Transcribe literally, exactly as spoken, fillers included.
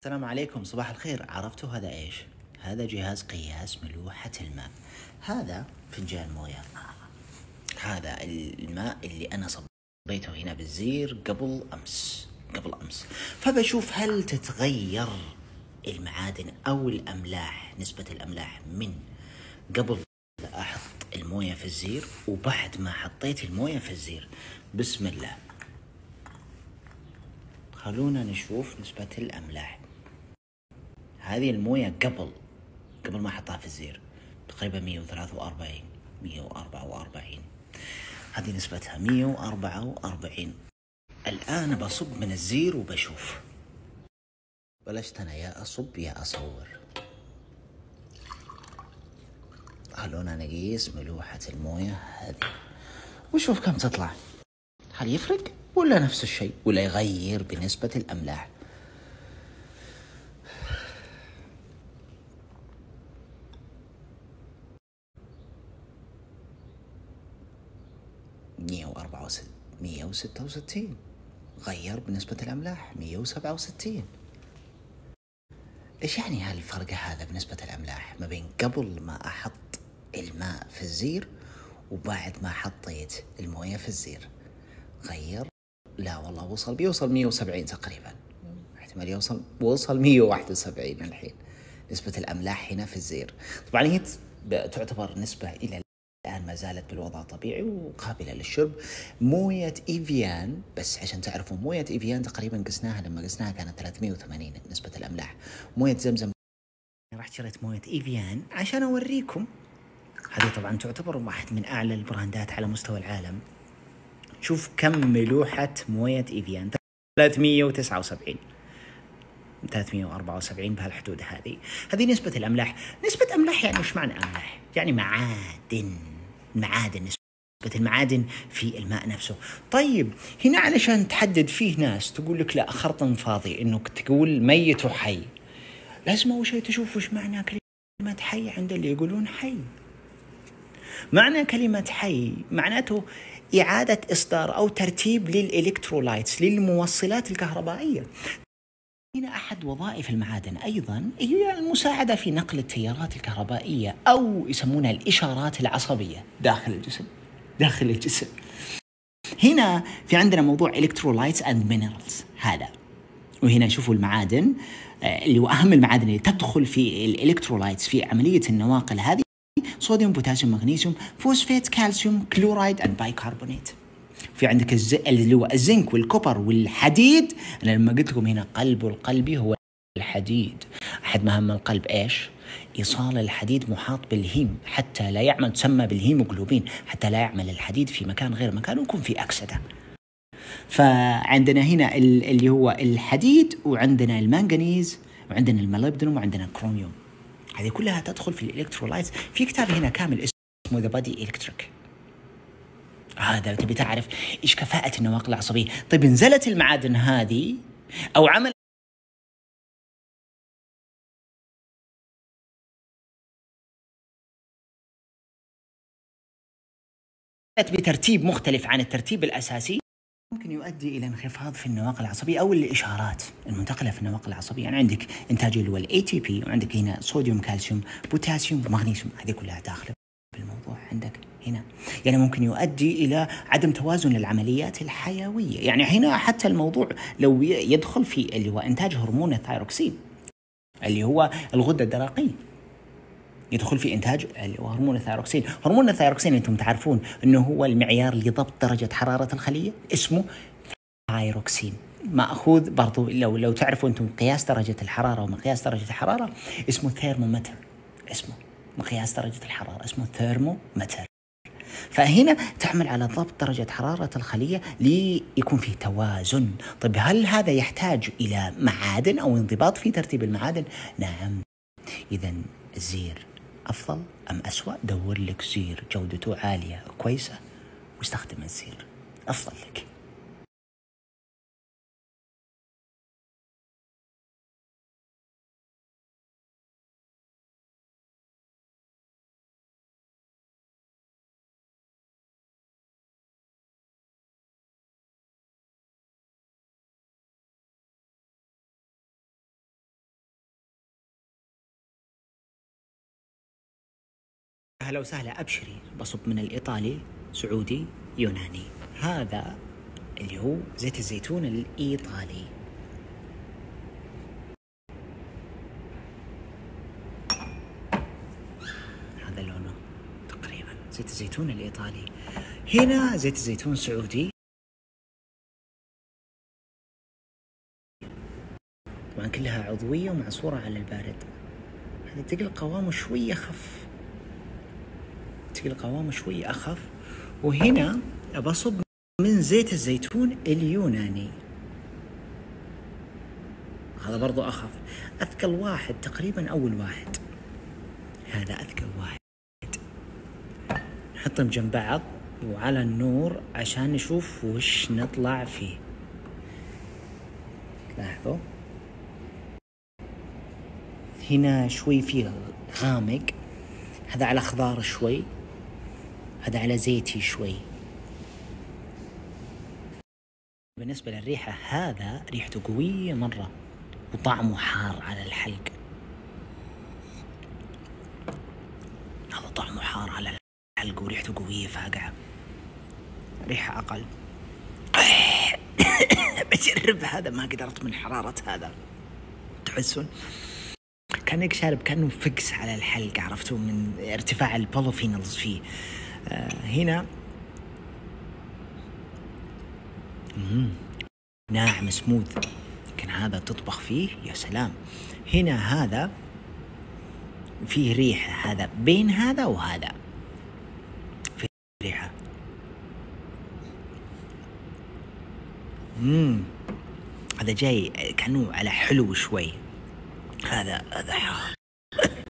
السلام عليكم، صباح الخير. عرفتوا هذا ايش؟ هذا جهاز قياس ملوحة الماء. هذا فنجان موية. هذا الماء اللي انا صبيته هنا بالزير قبل امس قبل امس فبشوف هل تتغير المعادن او الاملاح، نسبة الاملاح من قبل لا احط الموية في الزير وبعد ما حطيت الموية في الزير. بسم الله، خلونا نشوف نسبة الاملاح. هذه الموية قبل قبل ما احطها في الزير تقريبا مية وثلاثة وأربعين مية وأربعة وأربعين. هذه نسبتها مية وأربعة وأربعين. الآن بصب من الزير وبشوف. بلشت أنا يا أصب يا أصور. خلونا نقيس ملوحة الموية هذه وشوف كم تطلع. هل يفرق ولا نفس الشيء ولا يغير بنسبة الأملاح؟ مية وأربعة وستين مية وستة وستين غير بنسبة الأملاح مية وسبعة وستين. إيش يعني هالفرق هذا بنسبة الأملاح ما بين قبل ما أحط الماء في الزير وبعد ما حطيت الموية في الزير؟ غير؟ لا والله، وصل بيوصل مية وسبعين تقريبا، احتمال يوصل وصل مية وواحد وسبعين الحين نسبة الأملاح هنا في الزير. طبعا هي تعتبر نسبة إلى الآن ما زالت بالوضع الطبيعي وقابلة للشرب. موية إيفيان، بس عشان تعرفوا موية إيفيان تقريبا قسناها، لما قسناها كانت ثلاثمية وثمانين نسبة الأملاح. موية زمزم رحت شريت موية إيفيان عشان أوريكم. هذه طبعا تعتبر واحد من أعلى البراندات على مستوى العالم. شوف كم ملوحة موية إيفيان، ثلاثمية وتسعة وسبعين ثلاثمية وأربعة وسبعين بهالحدود. هذه هذه نسبة الأملاح. نسبة أملاح يعني إيش معنى أملاح؟ يعني معادن معادن نسبة المعادن في الماء نفسه. طيب هنا علشان تحدد، فيه ناس تقول لك لا، خرطم فاضي إنك تقول ميت وحي. لازم أول شيء تشوف وش معنى كلمة حي عند اللي يقولون حي. معنى كلمة حي معناته إعادة إصدار أو ترتيب للإلكترولايتس، للموصلات الكهربائية. هنا أحد وظائف المعادن أيضا هي المساعدة في نقل التيارات الكهربائية أو يسمونها الإشارات العصبية داخل الجسم داخل الجسم. هنا في عندنا موضوع electrolytes and minerals هذا. وهنا شوفوا المعادن اللي هو أهم المعادن اللي تدخل في الإلكترولايتس في عملية النواقل هذه: صوديوم، بوتاسيوم، مغنيسيوم، فوسفات، كالسيوم، كلورايد and بايكربونات. في عندك الز... اللي هو الزنك والكوبر والحديد. أنا لما قلت لكم هنا قلب القلب هو الحديد. أحد مهام القلب إيش؟ إيصال الحديد محاط بالهيم حتى لا يعمل، تسمى بالهيموغلوبين، حتى لا يعمل الحديد في مكان غير مكانه ويكون في أكسدة. فعندنا هنا اللي هو الحديد، وعندنا المنغنيز، وعندنا الموليبدينوم، وعندنا الكروميوم. هذه كلها تدخل في الإلكترولايتس. في كتاب هنا كامل اسمه The Body Electric. هذا تبي تعرف إيش كفاءة النواقل العصبية. طيب نزلت المعادن هذه أو عمل بترتيب مختلف عن الترتيب الأساسي، ممكن يؤدي إلى انخفاض في النواقل العصبية أو الإشارات المنتقلة في النواقل العصبية. يعني عندك إنتاج اللي هو ال إيه تي بي، وعندك هنا صوديوم، كالسيوم، بوتاسيوم، ومغنيسيوم. هذه كلها داخلة بالموضوع عندك هنا. يعني ممكن يؤدي إلى عدم توازن للعمليات الحيوية. يعني هنا حتى الموضوع لو يدخل في اللي هو إنتاج هرمون الثايروكسين اللي هو الغدة الدرقية، يدخل في إنتاج هرمون الثايروكسين. هرمون الثايروكسين أنتم تعرفون أنه هو المعيار لضبط درجة حرارة الخلية، اسمه ثايروكسين، مأخوذ برضو لو لو تعرفوا أنتم قياس درجة الحرارة ومقياس درجة الحرارة اسمه ثيرمومتر، اسمه مقياس درجة الحرارة اسمه ثيرمومتر. فهنا تعمل على ضبط درجة حرارة الخلية ليكون فيه توازن. طيب هل هذا يحتاج إلى معادن أو انضباط في ترتيب المعادن؟ نعم. إذا الزير أفضل أم أسوأ؟ دور لك زير جودته عالية كويسة واستخدم الزير، أفضل لك. هلا وسهلا، أبشري بصب من الإيطالي سعودي يوناني. هذا اللي هو زيت الزيتون الإيطالي. هذا لونه تقريبا زيت الزيتون الإيطالي. هنا زيت الزيتون سعودي، طبعا كلها عضوية ومعصورة على البارد. هذا تقل قوامه شوية أخف، تقل قوامه شوية أخف. وهنا بصب من زيت الزيتون اليوناني، هذا برضو أخف. أثقل واحد تقريبا أول واحد، هذا أثقل واحد. نحطهم جنب بعض وعلى النور عشان نشوف وش نطلع فيه. لاحظوا هنا شوي فيه غامق، هذا على خضار شوي، هذا على زيتي شوي. بالنسبة للريحة، هذا ريحته قوية مرة وطعمه حار على الحلق. هذا طعمه حار على الحلق وريحته قوية فاقعة. ريحة أقل. بجرب هذا، ما قدرت من حرارة هذا. تحسون كأنك شارب كأنه فكس على الحلق، عرفتوا من ارتفاع البوليفينولز فيه. آه هنا مم. ناعم سموث، لكن هذا تطبخ فيه يا سلام. هنا هذا فيه ريحة، هذا بين هذا وهذا فيه ريحة. مم. هذا جاي كأنه على حلو شوي، هذا هذا حار.